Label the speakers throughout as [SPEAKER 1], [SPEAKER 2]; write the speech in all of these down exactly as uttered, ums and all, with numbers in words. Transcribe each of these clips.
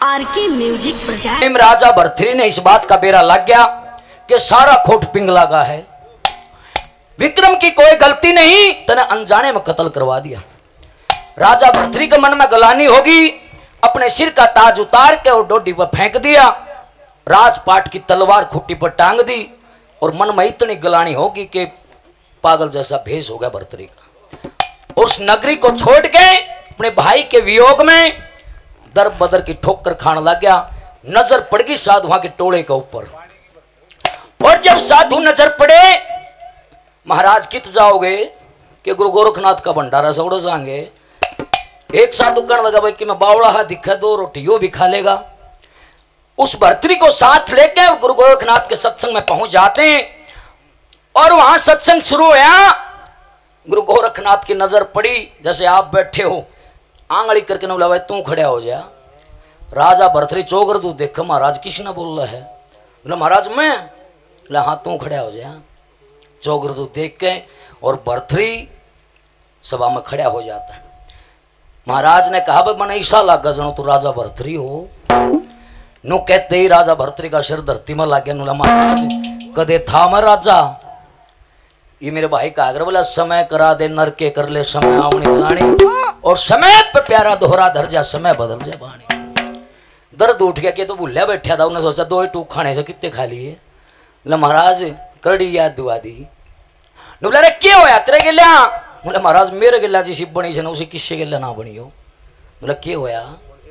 [SPEAKER 1] Are के music project.
[SPEAKER 2] राजा भरथरी ने इस बात का बेरा लग गया कि सारा खोट पिंगला का है, विक्रम की कोई गलती नहीं, तने अनजाने में कत्ल करवा दिया। राजा भरथरी के मन में गलानी होगी, अपने सिर का ताज उतार के और डोडी पर फेंक दिया, राजपाट की तलवार खुट्टी पर टांग दी और मन में इतनी गलानी होगी कि पागल जैसा भेष हो गया भरथरी का। उस नगरी को छोड़ के अपने भाई के वियोग में दर बदर की ठोकर खाने लग गया। नजर पड़ गई साधुओं के टोले के ऊपर, और जब साधु नजर पड़े, महाराज कित जाओगे कि गुरु गोरखनाथ का भंडारा सौड़ो जाएंगे। एक साधु कहने लगा भाई कि मैं बावड़ा हा दिखा दो रोटी यो भी खा लेगा। उस भरथरी को साथ लेके गुरु गोरखनाथ के सत्संग में पहुंच जाते हैं और वहां सत्संग शुरू हुआ। गुरु गोरखनाथ की नजर पड़ी, जैसे आप बैठे हो, आंगली करके न बोला भाई तू खड़ा हो जा। राजा भरथरी चौगर तू देख महाराज किसने बोल रहा है, बोला महाराज मैं, बोला हाँ तू खड़ा हो जा। चौगर तू देख के और भरथरी सभा में खड़ा हो जाता है। महाराज ने कहा भाई मैंने ऐसा लगा जनो तू राजा भरथरी हो। नु कहते ही राजा भरथरी का सिर धरती में लागे। नुला महाराज कदे था मैं राजा, ये मेरे भाई का आग्रह, बोला समय करा दे नर के कर ले समय आवनी जानी, और समय पे प्यारा दोहरा धर जा समय बदल जा बाणी। दर्द उठ गया कि तो भूलिया बैठा था, उन्हें सोचा दो टूक खाने से कितने खा लिए। बोला महाराज कड़ी याद दुआ दी। बोला रे क्या होया तेरे गिल्या, बोला महाराज मेरे गिला जिसी बनी से ना उसे किससे गिला ना बनी हो। बोला क्या होया,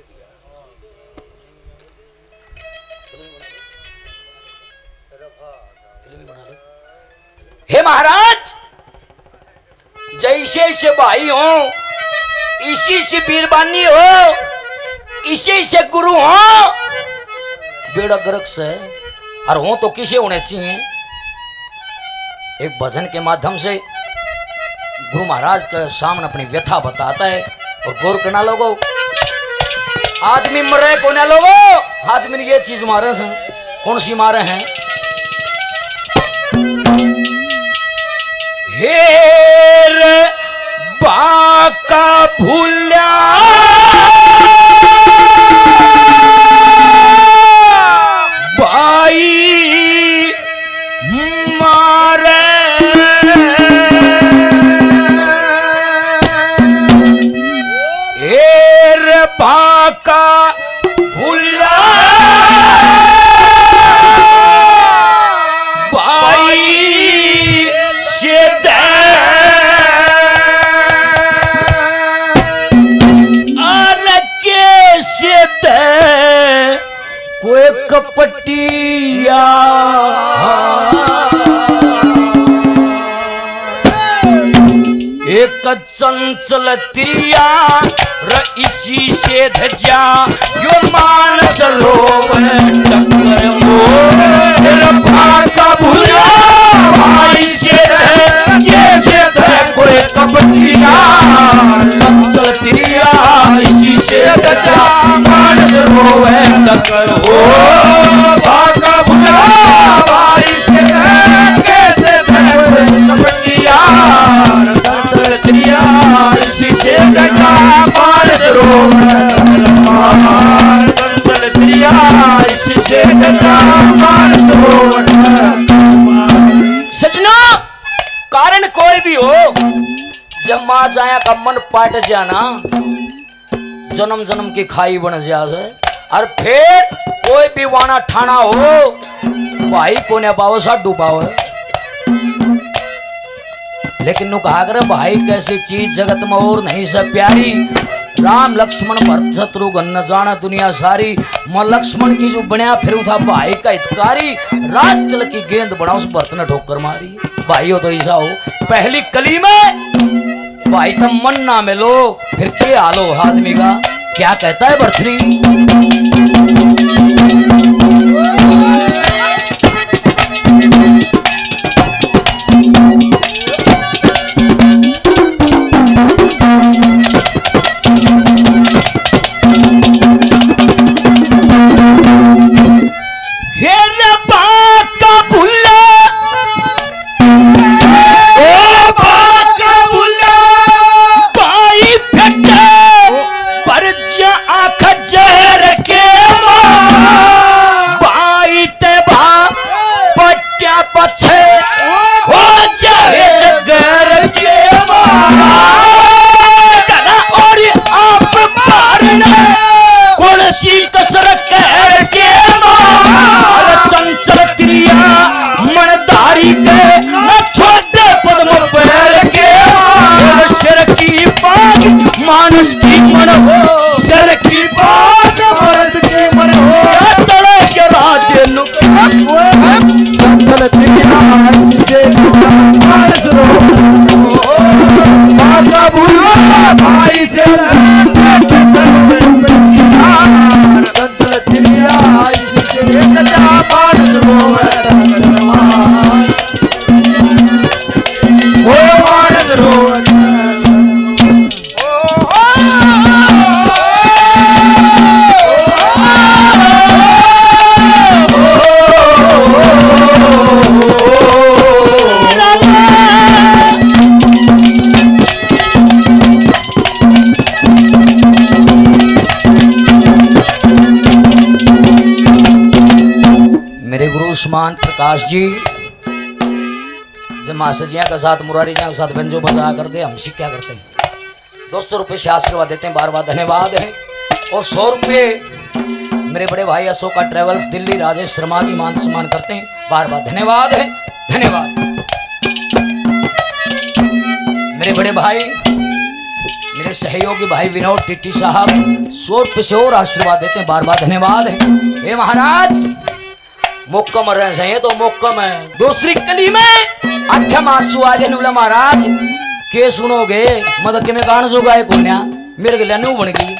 [SPEAKER 2] हे महाराज जैसे से भाई हो, इसी से बीरबानी हो, इसी से गुरु हो, बेड़ा गर्क से और हो तो किसे होने चाहिए। एक भजन के माध्यम से गुरु महाराज के सामने अपनी व्यथा बताता है। और गौर करना लोगो, आदमी मरे को ना लोगो, आदमी ने ये चीज मारे हैं, कौन सी मारे हैं। हेर बाका भूल्या भाई मारे, हेर बाका भूल्या कोई कपटिया एक चंचल तिरिया र इसी से धजा यो मानस लोभ टक्कर मोर भागा भूला भाई से ये से कोई कपटिया चंचल तिरिया इसी से धजा मानस लोभ टक्कर हो भागा भूला भाई से कैसे कपटिया चंचल तिरिया इसी से धजा मानस लोभ चंचल तिरिया इसी से धजा मानस लोभ। सजना कारण कोई भी हो, जब माँ जाया का मन पाट जाना, जन्म जन्म की खाई बन जा से, और फिर कोई भी वाना ठाना हो भाई को न पाओ साडू पाओ। लेकिन नु कहा करे भाई कैसी चीज जगत में और नहीं सब प्यारी। राम लक्ष्मण भरत शत्रुघ्न न जाना दुनिया सारी, मैं लक्ष्मण की जो बनया फिर था भाई का हितकारी, राजतल की गेंद बना उस भरत ने ठोकर मारी। भाई हो तो ऐसा हो, पहली कली में भाई तुम मन ना मिलो फिर क्या हालो आदमी का। क्या कहता है भरथरी, आख जहर उस्मान प्रकाश जी जब मास्टर जिया के साथ मुरारी जिया के साथ बंजो बजा करते हम क्या करते हैं दो सौ रुपये से आशीर्वाद देते हैं, बार बार धन्यवाद है। और सौ रुपये मेरे बड़े भाई अशोका ट्रेवल्स दिल्ली राजेश शर्मा जी मान सम्मान करते हैं, बार बार धन्यवाद है, धन्यवाद। मेरे बड़े भाई मेरे सहयोगी भाई विनोद टिट्टी साहब सौ रुपये से और आशीर्वाद देते हैं, बार बार धन्यवाद है। हे महाराज मोक्कम रह सही तो मोक्कम है दूसरी कली में आख्या मासू आज महाराज के सुनोगे मदद के में गान सो गाय कोन्या मेरे के लिए न्यू बन गई।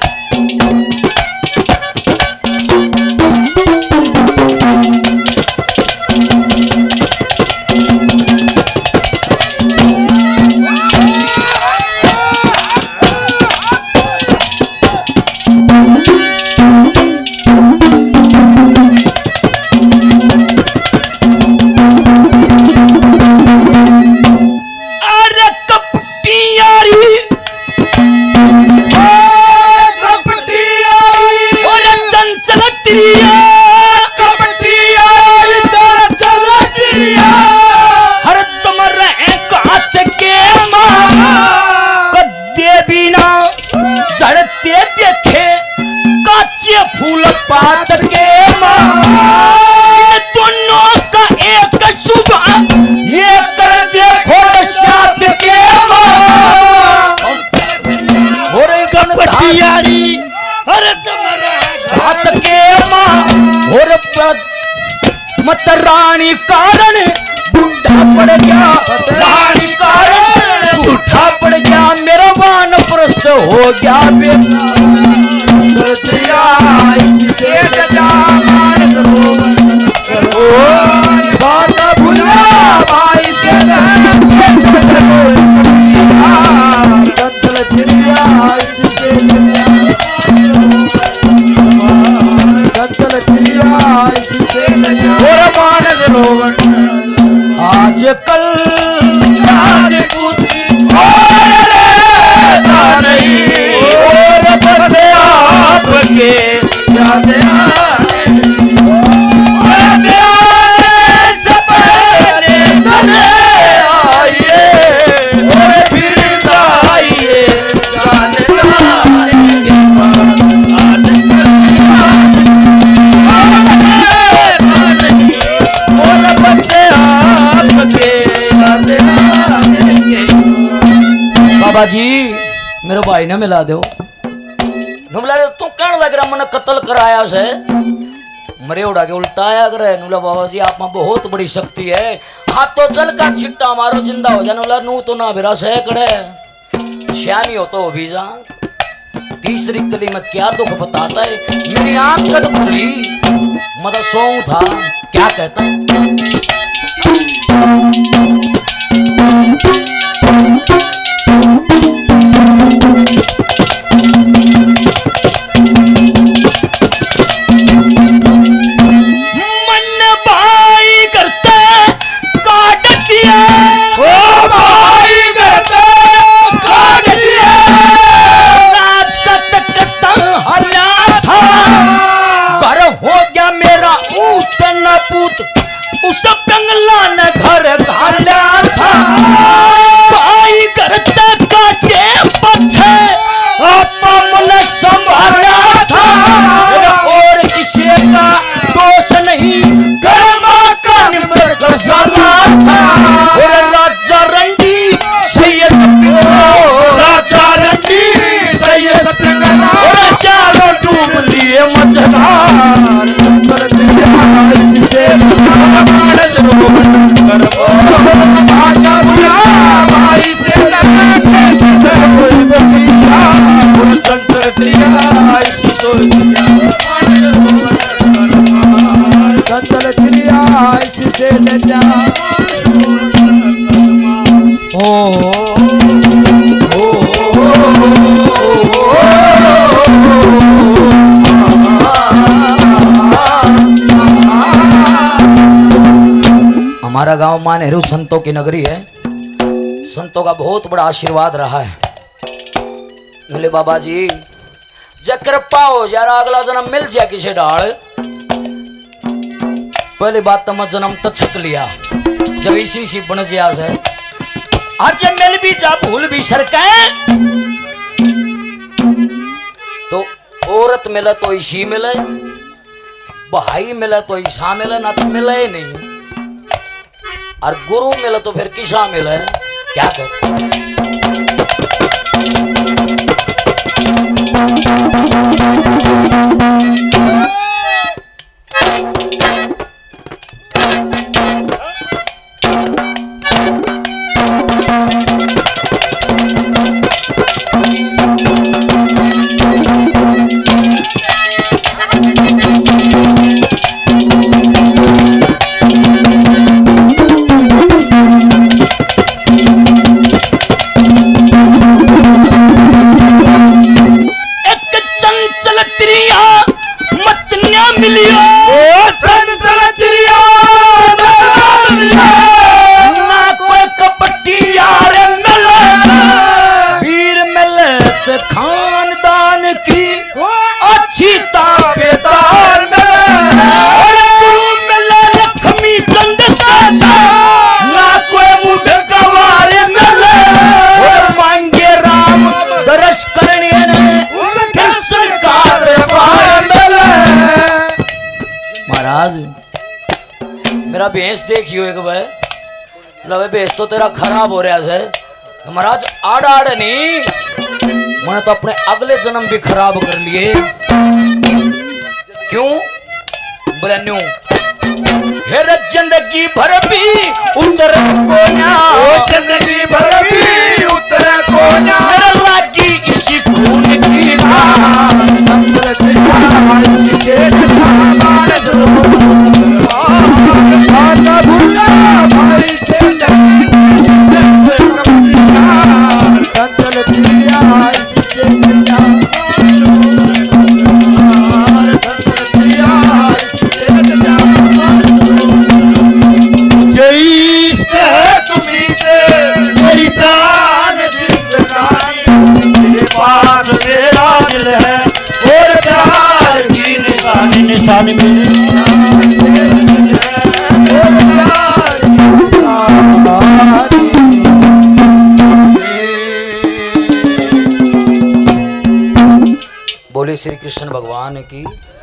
[SPEAKER 3] फूल पात के दोनों का एक सुबह ये कर देखो साथ के
[SPEAKER 4] पटियारी अरे तुम्हारा
[SPEAKER 3] हाथ के और मत रानी कारण बूढ़ा पड़ गया, रानी कारण बूढ़ा पड़ गया, मेरा वान प्रस्त हो गया आज कल आज कुछ और रहता नहीं और बस आपके याद बाबा जी मेरे भाई ने मिला दो नुमला तू कण लग रहा मन कत्ल कराया से मरे उड़ा के उल्टाया करे नुला बाबा जी आप में बहुत बड़ी शक्ति है हाथ तो जल का छिट्टा मारो जिंदा हो जाए नुला नू तो ना बिरा से कड़े श्यामी हो तो भी जा तीसरी कली में क्या दुख बताता है मेरी आंख कट खुली मत सो था क्या कहता उस बंगला ने घर घाला था भाई करते काटे पछे अपन संभाला था और किसी का दोष नहीं कर्मा का निमृत सला था और राजा रंडी सैयद राजा रंडी सैयद और चारों डूब लिए मझधार हमारा गांव मान नेहरू संतों की नगरी है, संतों का बहुत बड़ा आशीर्वाद रहा है। बोले बाबा जी जब कृपा हो जरा अगला जन्म मिल जाए किसी डाल पहली बात तो मैं जन्म तो छक लिया जब इसी इसी बन गया है आज जब मिल भी जा भूल भी सरके तो औरत मिले तो इसी मिले भाई मिले तो ईसा मिले ना तो मिले ही नहीं और गुरु मिले तो फिर किसा मिले क्या कर मेरा भैंस देखियो एक बार लवे भैंस तो तेरा खराब हो रहा है महाराज आड़ आड़ नहीं मैंने तो अपने अगले जन्म भी खराब कर लिए क्यों बोले न्यू हेर जिंदगी भर भी उतर कोना
[SPEAKER 4] जिंदगी भर भी उतर कोना
[SPEAKER 3] मेरा लागी इसी खून की
[SPEAKER 4] भाई से चंचल प्रिया से तुम्ही से मेरी जान जिंदगानी तेरे पास मेरा दिल है और प्यार की निशानी निशानी मेरे
[SPEAKER 3] बोले श्री कृष्ण भगवान की